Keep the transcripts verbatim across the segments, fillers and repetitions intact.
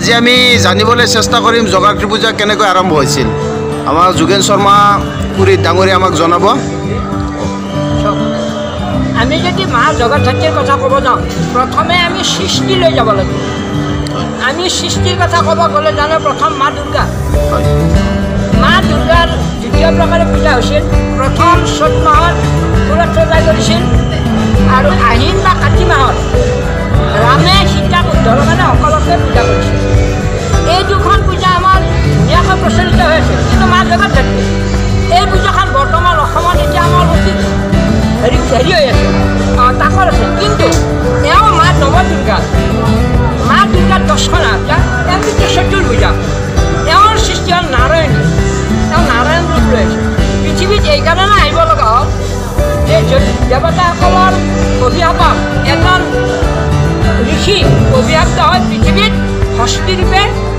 আজি আমি জানিবলৈ চেষ্টা কৰিম জগাত্ৰী পূজা কেনেকৈ আৰম্ভ হৈছিল। আমাৰ যোগেন শৰ্মা পুৰীত ডাঙৰীয়া আমাক জনাব। আমি যদি মা জগতধাত্ৰীৰ কথা ক'ব যাওঁ, প্ৰথমে আমি সৃষ্টিলৈ যাব লাগিব। আমি সৃষ্টিৰ কথা ক'ব গ'লে জানো প্ৰথম মা দুৰ্গা। মা দুৰ্গাৰ দ্বিতীয় প্ৰকাৰে পূজা হৈছিল। প্ৰথম চ'ত মাহত পুৰত সজাই কৰিছিল আৰু আহিন বা কাতি মাহত ৰামে সীতাক উদ্ধাৰৰ কাৰণে সকলোকে পূজা কৰিছিল। এই দুখন পূজা আমাৰ ধুনীয়াকৈ প্ৰচলিত হৈ আছে। কিন্তু মা জগতধাত্ৰী এই পূজাখন বৰ্তমান অসমত এতিয়া আমাৰ অতি হেৰি হেৰি হৈ আছে, তাকৰ আছে। কিন্তু এওঁ মা নৱ দুৰ্গা, মা দুৰ্গাৰ দহখন আঠটা, এওঁ কিন্তু চতুৰ্ভুজা। এওঁৰ সৃষ্টি হ'ল নাৰায়ণী, তেওঁ নাৰায়ণ ৰূপ লৈ আছে। পৃথিৱীত এইকাৰণে আহিব লগা হ'ল যে দেৱতাসকলৰ অভিশাপত এজন ঋষি অভিশাপ্ত হৈ পৃথিৱীত হস্তিৰূপে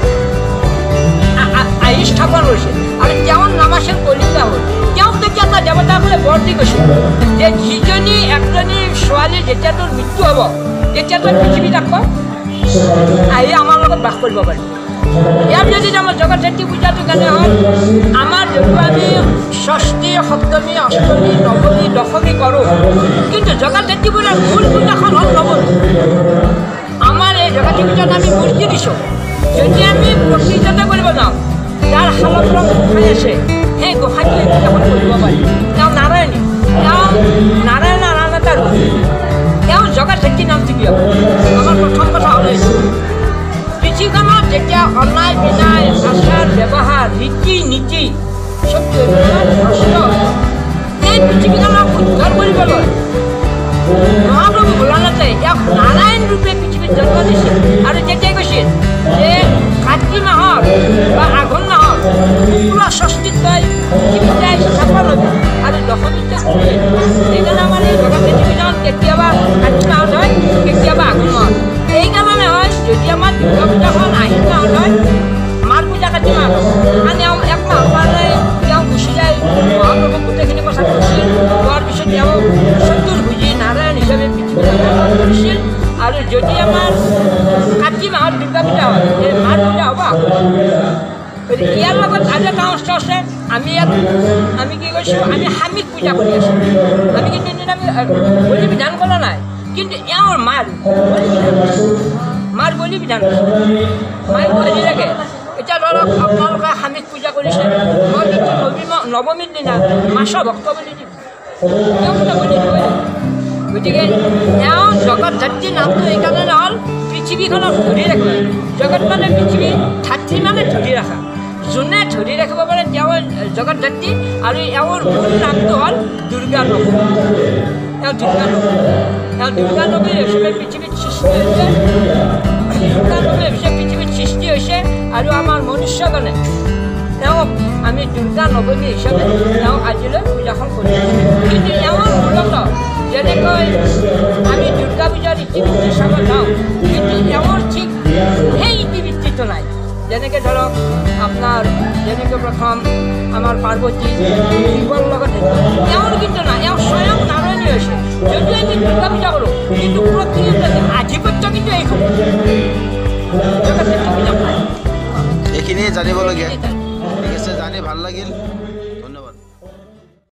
আহি স্থাপন কৰিছিল আৰু তেওঁৰ নাম আছিল কলিংগা হ'ল। তেওঁক তেতিয়া এটা দেৱতাসকলে বৰ দি গৈছিল যে যিজনী একজনী ছোৱালীৰ যেতিয়া তোৰ মৃত্যু হ'ব তেতিয়া তই পৃথিৱীত আকৌ আহি আমাৰ লগত বাস কৰিব পাৰিব। ইয়াৰ যদি আমাৰ জগতধাত্ৰী পূজাটো কেনে হ'ল, আমাৰ যদি আমি ষষ্ঠী, সপ্তমী, অষ্টমী, নৱমী, দশমী কৰোঁ, কিন্তু জগতধাত্ৰী পূজাৰ মূল পূজাখন হ'ল নৱমী। আমাৰ এই জগতধাত্ৰী পূজাত আমি মূৰ্তি দিছোঁ। যদি আমি প্ৰকৃততে কৰিব যাওঁ, যাৰ শালগ্ৰ গোসাঁই আছে সেই গোসাঁইটোৱে পূজাখন কৰিব পাৰি। তেওঁ নাৰায়ণী, তেওঁ নাৰায়ণৰ আন এটা ৰূপ। তেওঁ জগতধাত্ৰী নামটো কিয়? আমাৰ প্ৰথম কথা হ'ল পৃথিৱীখনত যেতিয়া অন্যায় বিনায় আচাৰ ব্যৱহাৰ ৰীতি নীতি চব নষ্ট, এই পৃথিৱীখনক উদ্ধাৰ কৰিবলৈ মহাপ্ৰভু ভোলানাথে ইয়াক নাৰায়ণ ৰূপে পৃথিৱীত জন্ম দিছিল। আৰু তেতিয়া কৈছিল যে কাতি মাহত বা আঘোণ মাহত পুৰা ষষ্ঠীত তই পৃথিৱীত স্থাপন হ'বি আৰু দশমীত সেইকাৰণে আমাৰ এই জগতধাত্ৰী পূজাখন কেতিয়াবা কাতি মাহত হয়, কেতিয়াবা আঘোণ মাহত। এইকাৰণে হয় যদি আমাৰ দুৰ্গা পূজাখন আহিন মাহত হয়, মাঘ পূজা কাতি মাহত মানে এক মাহৰ কাৰণে তেওঁ গুচি যায়। মহাপ্ৰভুক গোটেইখিনি কথা কৈছিল, কোৱাৰ পিছত তেওঁ চতুৰ্ভুজী নাৰায়ণ হিচাপে পৃথিৱীত কৰিছিল। আৰু যদি আমাৰ কাতি মাহত দুৰ্গা পূজা হয়, এই মাঘ পূজা হ'ব। ইয়াৰ লগত আৰু এটা অস্ত্ৰ আছে। আমি ইয়াত আমি কি কৰিছোঁ, আমি সামিক পূজা কৰি আছোঁ। আমি কিন্তু আমি বলি বিধান কৰা নাই, কিন্তু এওঁৰ মাৰ মাৰ বলি বিধান মায়ে হেৰি লাগে। এতিয়া ধৰক আপোনালোকে সামিক পূজা কৰিছে, মই কিন্তু নৱমী নৱমীৰ দিনা মাছৰ ভক্ত বুলি দিম, তেওঁক বলি দিব। গতিকে এওঁ জগতধাত্ৰী নামটো এইকাৰণে হ'ল পৃথিৱীখনক ধৰি ৰাখে। জগত মানে পৃথিৱী, ধাত্ৰী মানে ধৰি ৰাখা। যোনে ধৰি ৰাখিব পাৰে তেওঁ জগতধাত্ৰী। আৰু এওঁৰ মূল নামটো হ'ল দুৰ্গা নৱী। এওঁ দুৰ্গা নৱী, এওঁ দুৰ্গা নৱী হিচাপে পৃথিৱীত সৃষ্টি হৈছে। দুৰ্গা নৱী হিচাপে পৃথিৱীত সৃষ্টি হৈছে আৰু আমাৰ মনুষ্যগণে তেওঁক আমি দুৰ্গা নৱমী হিচাপে তেওঁক আজিলৈ পূজাখন কৰি আছোঁ। কিন্তু এওঁৰ মূলত যেনেকৈ আমি দুৰ্গা পূজাৰ ইতিবৃত্তি চাব যাওঁ, কিন্তু এওঁৰ ঠিক সেই ইতিবৃত্তিটো নাই। যেনেকৈ ধৰক আপোনাৰ যেনেকৈ প্ৰথম আমাৰ পাৰ্বতী শিৱৰ লগত এওঁৰ কিন্তু নাই, এওঁ স্বয়ং নাৰায়ণী হৈছে। যদিও আমি দুৰ্গা পূজা কৰোঁ, কিন্তু প্ৰকৃত আধিপত্য কিন্তু এইখন জগতধাত্ৰী পূজা নাই। এইখিনিয়ে জানিবলগীয়া।